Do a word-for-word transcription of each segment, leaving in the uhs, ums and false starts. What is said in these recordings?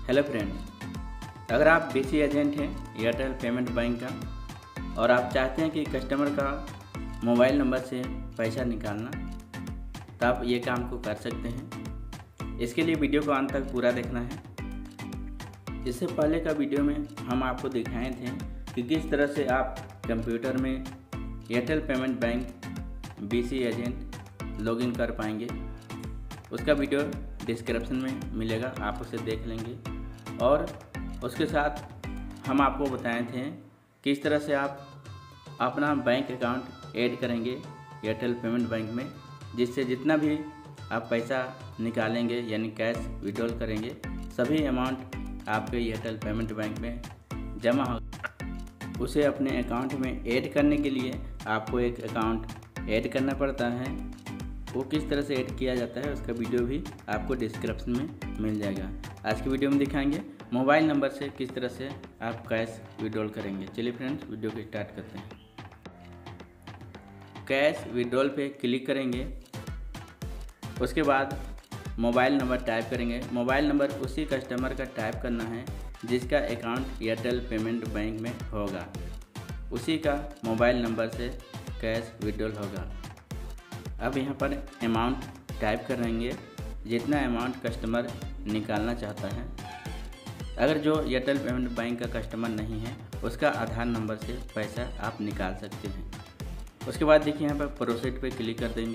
Hello friends, अगर आप BC agent हैं एयरटेल पेमेंट बैंक का और आप चाहते हैं कि कस्टमर का मोबाइल नंबर से पैसा निकालना, तो आप ये काम को कर सकते हैं। इसके लिए वीडियो को अंत तक पूरा देखना है। इससे पहले का वीडियो में हम आपको दिखाए थे कि किस तरह से आप कंप्यूटर में Airtel payment bank BC agent login कर पाएंगे। उसका वीडियो डिस्क्रिप्शन में मिलेगा, आप उसे देख लेंगे। और उसके साथ हम आपको बताए थे किस तरह से आप अपना बैंक अकाउंट ऐड करेंगे एयरटेल पेमेंट बैंक में, जिससे जितना भी आप पैसा निकालेंगे यानी कैश विड्रॉल करेंगे, सभी अमाउंट आपके एयरटेल पेमेंट बैंक में जमा हो। उसे अपने अकाउंट में ऐड करने के लिए आपको एक अकाउंट ऐड करना पड़ता है। वो किस तरह से ऐड किया जाता है उसका वीडियो भी आपको डिस्क्रिप्शन में मिल जाएगा। आज की वीडियो में दिखाएंगे मोबाइल नंबर से किस तरह से आप कैश विड्रॉल करेंगे। चलिए फ्रेंड्स, वीडियो को स्टार्ट करते हैं। कैश विड्रॉल पे क्लिक करेंगे, उसके बाद मोबाइल नंबर टाइप करेंगे। मोबाइल नंबर उसी कस्टमर का टाइप करना है जिसका अकाउंट एयरटेल पेमेंट बैंक में होगा, उसी का मोबाइल नंबर से कैश विड्रॉल होगा। अब यहाँ पर अमाउंट टाइप करेंगे, जितना अमाउंट कस्टमर निकालना चाहता है। अगर जो एयरटेल पेमेंट बैंक का कस्टमर नहीं है, उसका आधार नंबर से पैसा आप निकाल सकते हैं। उसके बाद देखिए यहाँ पर प्रोसीड पे क्लिक कर देंगे।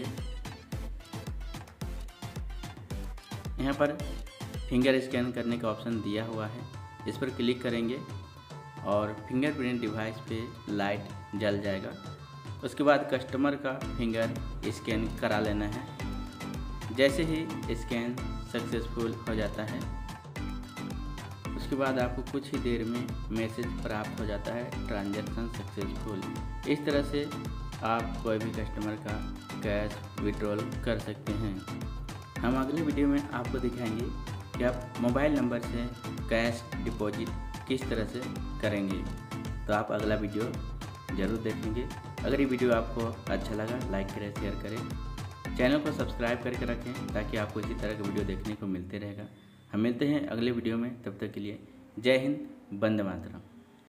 यहाँ पर फिंगर स्कैन करने का ऑप्शन दिया हुआ है, इस पर क्लिक करेंगे और फिंगरप्रिंट डिवाइस पे लाइट जल जाएगा। उसके बाद कस्टमर का फिंगर स्कैन करा लेना है। जैसे ही स्कैन सक्सेसफुल हो जाता है, उसके बाद आपको कुछ ही देर में मैसेज प्राप्त हो जाता है, ट्रांजैक्शन सक्सेसफुल। इस तरह से आप कोई भी कस्टमर का कैश विड्रॉल कर सकते हैं। हम अगले वीडियो में आपको दिखाएंगे कि आप मोबाइल नंबर से कैश डिपॉजिट किस तरह से करेंगे। तो आप अगला वीडियो ज़रूर देखेंगे। अगर ये वीडियो आपको अच्छा लगा, लाइक करें, शेयर करें, चैनल को सब्सक्राइब करके रखें ताकि आपको इसी तरह का वीडियो देखने को मिलते रहेगा। हम मिलते हैं अगले वीडियो में, तब तक के लिए जय हिंद, वंदे मातरम।